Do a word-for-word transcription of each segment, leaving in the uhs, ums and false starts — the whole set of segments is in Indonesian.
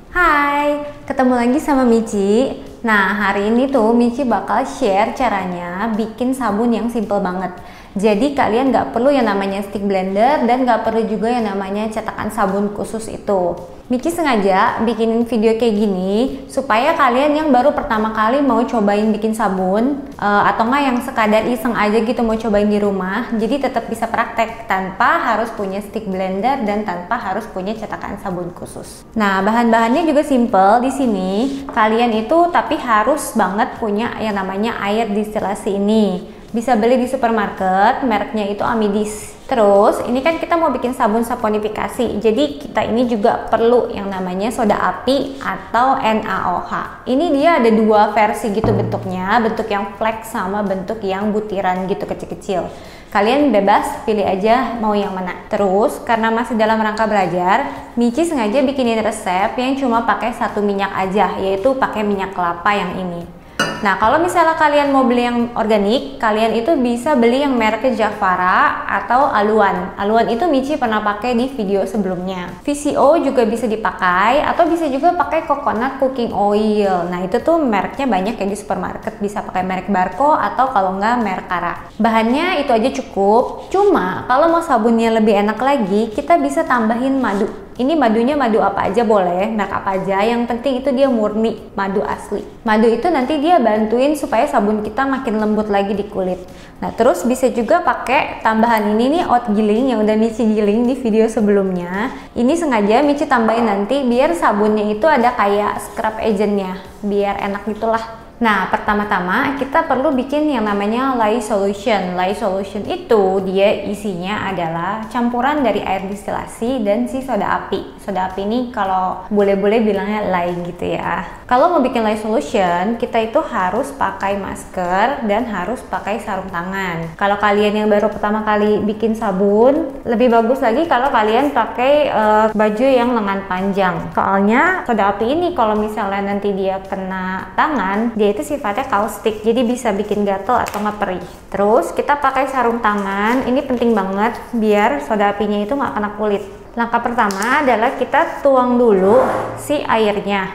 Hai, ketemu lagi sama Michi. Nah, hari ini tuh Michi bakal share caranya bikin sabun yang simple banget. Jadi kalian nggak perlu yang namanya stick blender dan nggak perlu juga yang namanya cetakan sabun khusus itu. Michi sengaja bikinin video kayak gini supaya kalian yang baru pertama kali mau cobain bikin sabun uh, atau nggak yang sekadar iseng aja gitu mau cobain di rumah, jadi tetap bisa praktek tanpa harus punya stick blender dan tanpa harus punya cetakan sabun khusus. Nah, bahan-bahannya juga simple di sini. Kalian itu tapi harus banget punya yang namanya air distilasi ini. Bisa beli di supermarket, mereknya itu Amidis. Terus ini kan kita mau bikin sabun saponifikasi, jadi kita ini juga perlu yang namanya soda api atau N A O H. Ini dia ada dua versi gitu bentuknya, bentuk yang fleks sama bentuk yang butiran gitu kecil-kecil. Kalian bebas pilih aja mau yang mana. Terus karena masih dalam rangka belajar, Michi sengaja bikinin resep yang cuma pakai satu minyak aja, yaitu pakai minyak kelapa yang ini. Nah, kalau misalnya kalian mau beli yang organik, kalian itu bisa beli yang mereknya Javara atau Aluan. Aluan itu Michi pernah pakai di video sebelumnya. V C O juga bisa dipakai atau bisa juga pakai coconut cooking oil. Nah, itu tuh mereknya banyak ya di supermarket. Bisa pakai merek Barco atau kalau nggak merek Kara. Bahannya itu aja cukup. Cuma kalau mau sabunnya lebih enak lagi, kita bisa tambahin madu. Ini madunya madu apa aja boleh, merek apa aja, yang penting itu dia murni, madu asli. Madu itu nanti dia bantuin supaya sabun kita makin lembut lagi di kulit. Nah, terus bisa juga pakai tambahan ini nih, oat giling yang udah Michi giling di video sebelumnya. Ini sengaja Michi tambahin nanti biar sabunnya itu ada kayak scrub agentnya, biar enak gitulah. Nah, pertama-tama kita perlu bikin yang namanya lye solution. Lye solution itu dia isinya adalah campuran dari air distilasi dan si soda api. Soda api ini kalau boleh-boleh bilangnya lye gitu ya. Kalau mau bikin lye solution, kita itu harus pakai masker dan harus pakai sarung tangan. Kalau kalian yang baru pertama kali bikin sabun, lebih bagus lagi kalau kalian pakai uh, baju yang lengan panjang. Soalnya soda api ini kalau misalnya nanti dia kena tangan, dia itu sifatnya kaustik, jadi bisa bikin gatel atau nggak perih. Terus kita pakai sarung tangan, ini penting banget biar soda apinya itu nggak kena kulit. Langkah pertama adalah kita tuang dulu si airnya.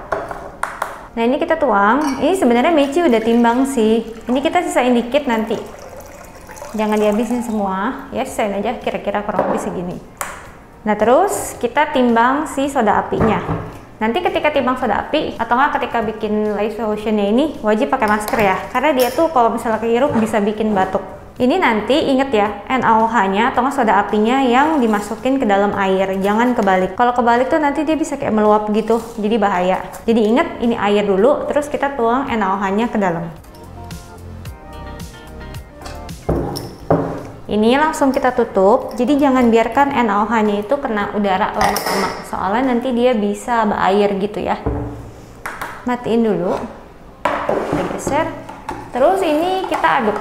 Nah, ini kita tuang, ini sebenarnya Michi udah timbang sih, ini kita sisain dikit nanti. Jangan dihabisin semua, ya sisain aja kira-kira kurang lebih segini. Nah, terus kita timbang si soda apinya. Nanti ketika timbang soda api atau nggak ketika bikin lye solutionnya ini wajib pakai masker ya, karena dia tuh kalau misalnya kehirup bisa bikin batuk. Ini nanti inget ya, N A O H-nya atau nggak soda apinya yang dimasukin ke dalam air, jangan kebalik. Kalau kebalik tuh nanti dia bisa kayak meluap gitu, jadi bahaya. Jadi inget ini air dulu, terus kita tuang N A O H-nya ke dalam. Ini langsung kita tutup, jadi jangan biarkan N A O H-nya itu kena udara lama-lama, soalnya nanti dia bisa berair gitu ya. Matiin dulu, kita geser, terus ini kita aduk.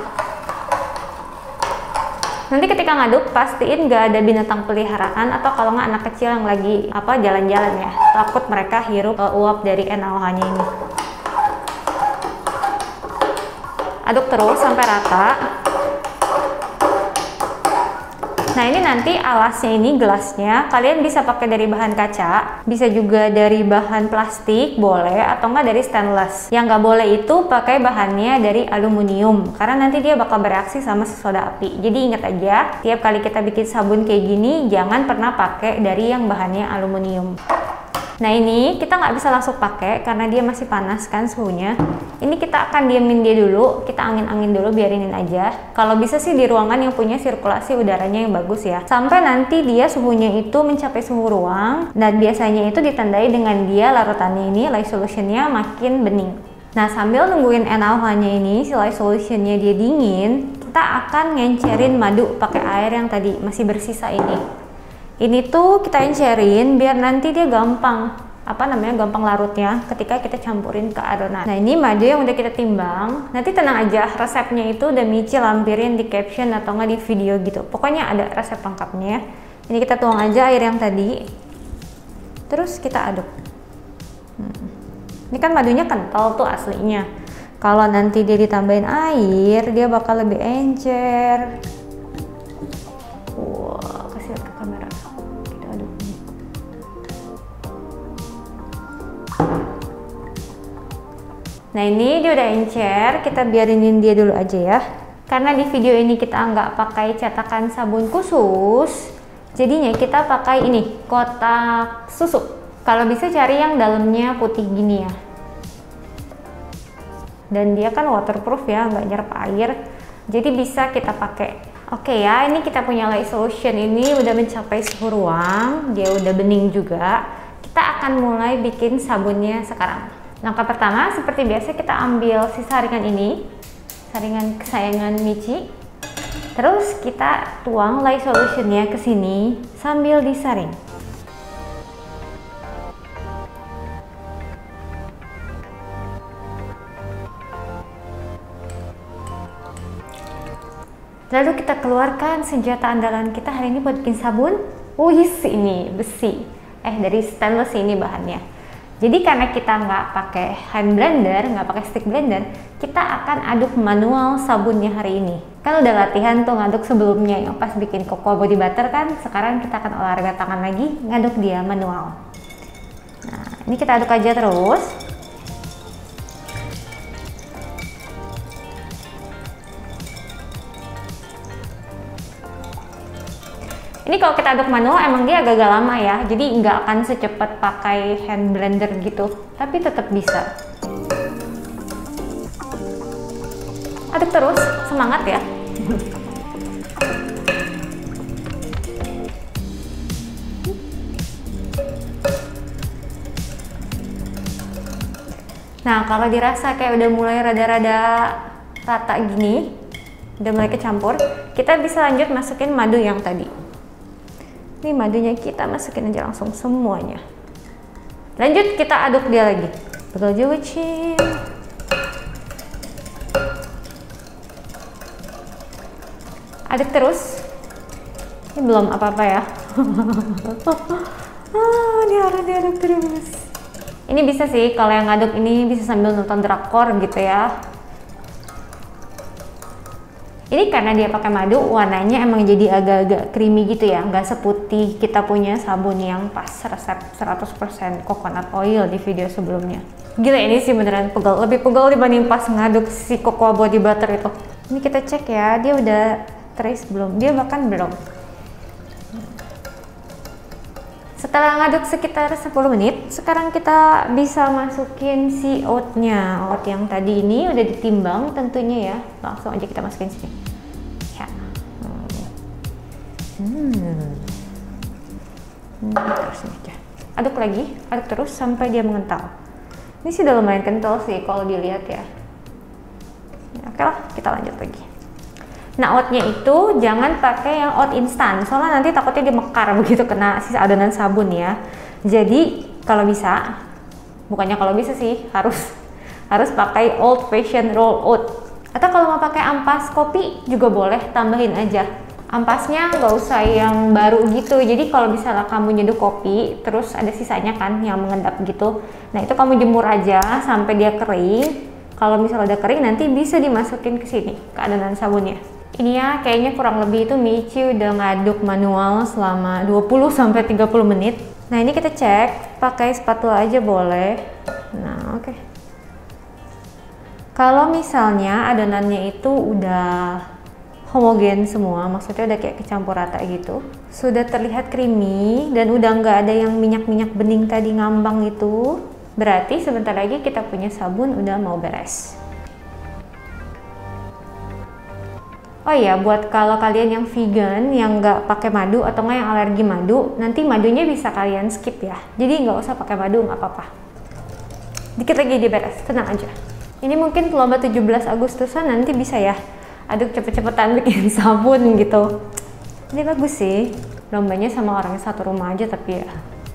Nanti ketika ngaduk, pastiin nggak ada binatang peliharaan atau kalau nggak anak kecil yang lagi apa jalan-jalan ya, takut mereka hirup uh, uap dari N A O H-nya ini. Aduk terus sampai rata. Nah, ini nanti alasnya ini gelasnya kalian bisa pakai dari bahan kaca, bisa juga dari bahan plastik boleh, atau enggak dari stainless. Yang nggak boleh itu pakai bahannya dari aluminium karena nanti dia bakal bereaksi sama si soda api. Jadi ingat aja, tiap kali kita bikin sabun kayak gini jangan pernah pakai dari yang bahannya aluminium. Nah, ini kita nggak bisa langsung pakai karena dia masih panas kan suhunya. Ini kita akan diamin dia dulu, kita angin-angin dulu, biarinin aja. Kalau bisa sih di ruangan yang punya sirkulasi udaranya yang bagus ya. Sampai nanti dia suhunya itu mencapai suhu ruang, dan biasanya itu ditandai dengan dia larutannya ini, lye solutionnya makin bening. Nah, sambil nungguin N A O H-nya ini, si lye solutionnya dia dingin, kita akan ngencerin madu pakai air yang tadi masih bersisa ini. Ini tuh kita encerin biar nanti dia gampang apa namanya gampang larutnya ketika kita campurin ke adonan. Nah, ini madu yang udah kita timbang. Nanti tenang aja, resepnya itu udah Michi lampirin di caption atau nggak di video gitu. Pokoknya ada resep lengkapnya. Ini kita tuang aja air yang tadi, terus kita aduk. Hmm. Ini kan madunya kental tuh aslinya. Kalau nanti dia ditambahin air, dia bakal lebih encer. Wow, kasih lihat ke kamera. Kita aduk. Nah ini dia udah encer, kita biarinin dia dulu aja ya. Karena di video ini kita nggak pakai cetakan sabun khusus, jadinya kita pakai ini, kotak susu. Kalau bisa cari yang dalamnya putih gini ya. Dan dia kan waterproof ya, nggak nyerap air. Jadi bisa kita pakai. Oke ya, ini kita punya light solution ini udah mencapai suhu ruang, dia udah bening juga. Kita akan mulai bikin sabunnya sekarang. Langkah pertama, seperti biasa kita ambil si saringan ini, saringan kesayangan Michi. Terus kita tuang light solutionnya ke sini sambil disaring. Lalu kita keluarkan senjata andalan kita hari ini buat bikin sabun. Wih, ini besi. Eh, dari stainless ini bahannya. Jadi karena kita nggak pakai hand blender, nggak pakai stick blender, kita akan aduk manual sabunnya hari ini. Kan udah latihan tuh ngaduk sebelumnya yang pas bikin cocoa body butter kan. Sekarang kita akan olahraga tangan lagi, ngaduk dia manual. Nah, ini kita aduk aja terus. Ini kalau kita aduk manual emang dia agak-agak lama ya, jadi nggak akan secepat pakai hand blender gitu, tapi tetap bisa. Aduk terus, semangat ya. Nah, kalau dirasa kayak udah mulai rada-rada rata gini, udah mulai kecampur, kita bisa lanjut masukin madu yang tadi. Ini madunya kita masukin aja langsung semuanya. Lanjut kita aduk dia lagi. Betul juga, Cin. Aduk terus. Ini belum apa-apa ya. Ah, diaduk diaduk terus. Ini bisa sih kalau yang ngaduk ini bisa sambil nonton drakor gitu ya. Ini karena dia pakai madu, warnanya emang jadi agak-agak creamy gitu ya, nggak seputih kita punya sabun yang pas resep seratus persen coconut oil di video sebelumnya. Gila, ini sih beneran pegel, lebih pegel dibanding pas ngaduk si cocoa body butter itu. Ini kita cek ya, dia udah trace belum? Dia bahkan belum. Setelah ngaduk sekitar sepuluh menit, sekarang kita bisa masukin si oatnya. Oat yang tadi ini udah ditimbang tentunya ya. Langsung aja kita masukin sini. Ya. Hmm. Hmm, terus ini aja. Aduk lagi, aduk terus sampai dia mengental. Ini sih udah lumayan kental sih kalau dilihat ya. Ya, oke lah, kita lanjut lagi. Nah, oatnya itu jangan pakai yang oat instan, soalnya nanti takutnya dia mekar begitu kena sisa adonan sabun ya. Jadi kalau bisa, bukannya kalau bisa sih, harus harus pakai old fashioned roll oat. Atau kalau mau pakai ampas kopi juga boleh, tambahin aja. Ampasnya nggak usah yang baru gitu. Jadi kalau misalnya kamu nyeduh kopi, terus ada sisanya kan yang mengendap gitu. Nah itu kamu jemur aja sampai dia kering. Kalau misalnya udah kering, nanti bisa dimasukin ke sini ke adonan sabunnya. Ini ya kayaknya kurang lebih itu Michi udah ngaduk manual selama dua puluh sampai tiga puluh menit. Nah ini kita cek pakai spatula aja boleh. Nah oke. Okay. Kalau misalnya adonannya itu udah homogen semua, maksudnya udah kayak kecampur rata gitu, sudah terlihat creamy dan udah nggak ada yang minyak-minyak bening tadi ngambang itu, berarti sebentar lagi kita punya sabun udah mau beres. Oh iya, buat kalau kalian yang vegan, yang nggak pakai madu atau nggak yang alergi madu, nanti madunya bisa kalian skip ya. Jadi nggak usah pakai madu, nggak apa-apa. Dikit lagi dia beres, tenang aja. Ini mungkin lomba tujuh belas Agustusan nanti bisa ya. Aduk cepet-cepetan bikin sabun gitu. Ini bagus sih. Lombanya sama orangnya satu rumah aja tapi ya.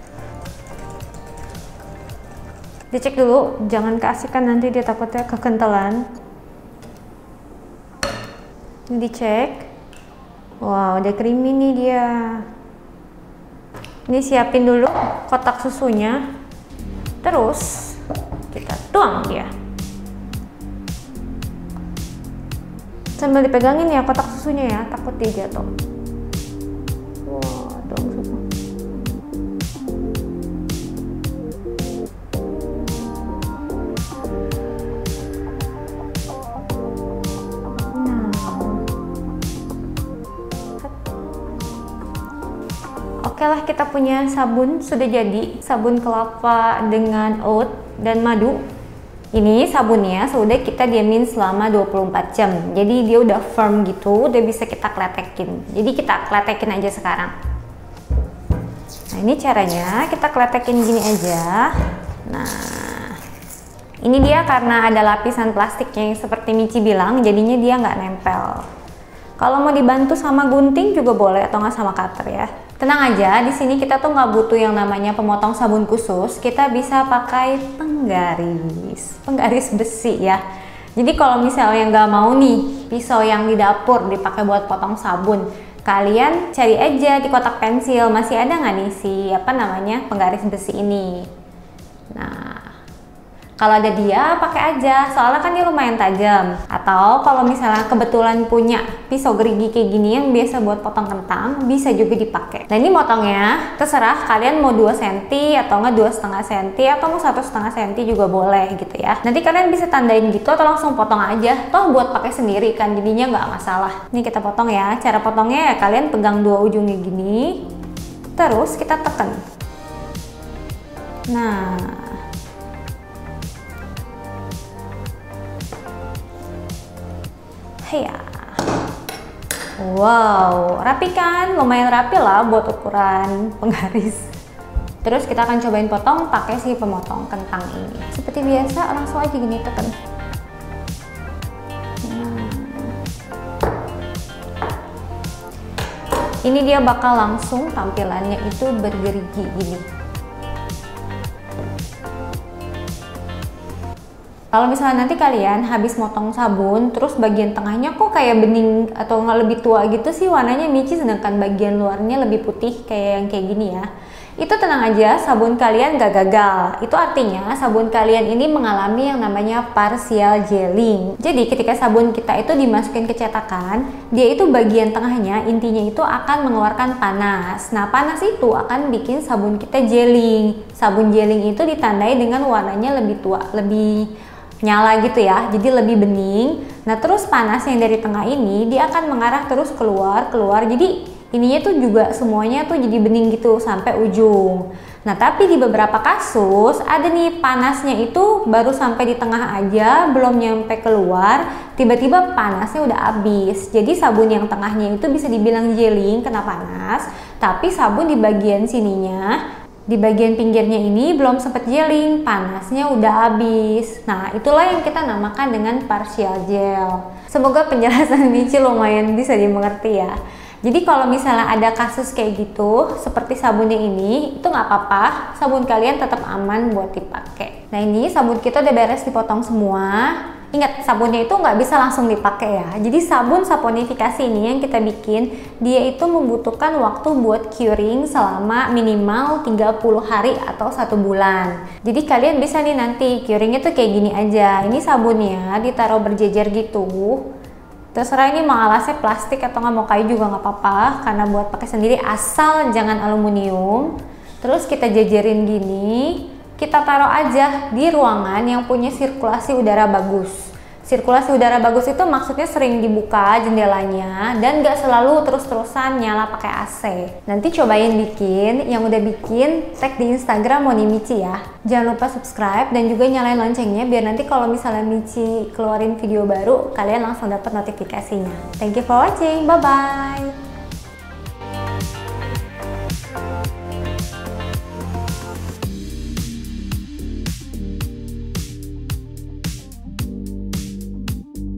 Dicek dulu, jangan keasikan nanti dia takutnya kekentalan. Ini dicek. Wow, udah creamy nih dia. Ini siapin dulu kotak susunya. Terus kita tuang dia. Sambil dipegangin ya kotak susunya ya, takut dia jatuh. Wow, tuang susu. Oke lah, kita punya sabun sudah jadi, sabun kelapa dengan oat dan madu. Ini sabunnya sudah kita diamin selama dua puluh empat jam, jadi dia udah firm gitu, udah bisa kita kletekin. Jadi kita kletekin aja sekarang. Nah ini caranya, kita kletekin gini aja. Nah ini dia karena ada lapisan plastiknya yang seperti Michi bilang, jadinya dia nggak nempel. Kalau mau dibantu sama gunting juga boleh atau nggak sama cutter ya. Tenang aja, di sini kita tuh nggak butuh yang namanya pemotong sabun khusus. Kita bisa pakai penggaris, penggaris besi ya. Jadi kalau misalnya nggak mau nih pisau yang di dapur dipakai buat potong sabun, kalian cari aja di kotak pensil masih ada nggak nih si apa namanya penggaris besi ini. Nah. Kalau ada dia, pakai aja, soalnya kan dia lumayan tajam. Atau kalau misalnya kebetulan punya pisau gerigi kayak gini yang biasa buat potong kentang, bisa juga dipakai. Nah ini motongnya, terserah kalian mau dua sentimeter atau nggak dua setengah sentimeter atau mau satu setengah sentimeter juga boleh gitu ya. Nanti kalian bisa tandain gitu atau langsung potong aja. Toh buat pakai sendiri kan, jadinya nggak masalah. Ini kita potong ya. Cara potongnya ya kalian pegang dua ujungnya gini, terus kita tekan. Nah. Ya, wow, rapi kan? Lumayan rapi lah buat ukuran penggaris. Terus kita akan cobain potong pakai si pemotong kentang ini. Seperti biasa, langsung aja gini tekan. Nah. Ini dia bakal langsung tampilannya itu bergerigi gini. Kalau misalnya nanti kalian habis motong sabun, terus bagian tengahnya kok kayak bening atau nggak lebih tua gitu sih warnanya Michi, sedangkan bagian luarnya lebih putih kayak yang kayak gini ya. Itu tenang aja, sabun kalian nggak gagal. Itu artinya sabun kalian ini mengalami yang namanya partial gelling. Jadi ketika sabun kita itu dimasukin ke cetakan, dia itu bagian tengahnya intinya itu akan mengeluarkan panas. Nah panas itu akan bikin sabun kita gelling. Sabun gelling itu ditandai dengan warnanya lebih tua, lebih nyala gitu ya, jadi lebih bening. Nah terus panas yang dari tengah ini dia akan mengarah terus keluar keluar, jadi ininya tuh juga semuanya tuh jadi bening gitu sampai ujung. Nah tapi di beberapa kasus ada nih panasnya itu baru sampai di tengah aja, belum nyampe keluar, tiba-tiba panasnya udah habis. Jadi sabun yang tengahnya itu bisa dibilang gelling kena panas, tapi sabun di bagian sininya, di bagian pinggirnya ini belum sempat gelling, panasnya udah habis. Nah itulah yang kita namakan dengan partial gel. Semoga penjelasan Michi lumayan bisa dimengerti ya. Jadi kalau misalnya ada kasus kayak gitu seperti sabunnya ini, itu nggak apa-apa, sabun kalian tetap aman buat dipakai. Nah ini sabun kita udah beres dipotong semua. Ingat, sabunnya itu nggak bisa langsung dipakai ya. Jadi sabun saponifikasi ini yang kita bikin, dia itu membutuhkan waktu buat curing selama minimal tiga puluh hari atau satu bulan. Jadi kalian bisa nih nanti curingnya tuh kayak gini aja. Ini sabunnya ditaruh berjejer gitu. Terserah ini mau alasnya plastik atau nggak mau kayu juga nggak apa-apa, karena buat pakai sendiri asal jangan aluminium. Terus kita jejerin gini. Kita taruh aja di ruangan yang punya sirkulasi udara bagus. Sirkulasi udara bagus itu maksudnya sering dibuka jendelanya dan gak selalu terus-terusan nyala pakai A C. Nanti cobain bikin, yang udah bikin tag di Instagram Moni Michi ya. Jangan lupa subscribe dan juga nyalain loncengnya biar nanti kalau misalnya Michi keluarin video baru, kalian langsung dapat notifikasinya. Thank you for watching, bye-bye!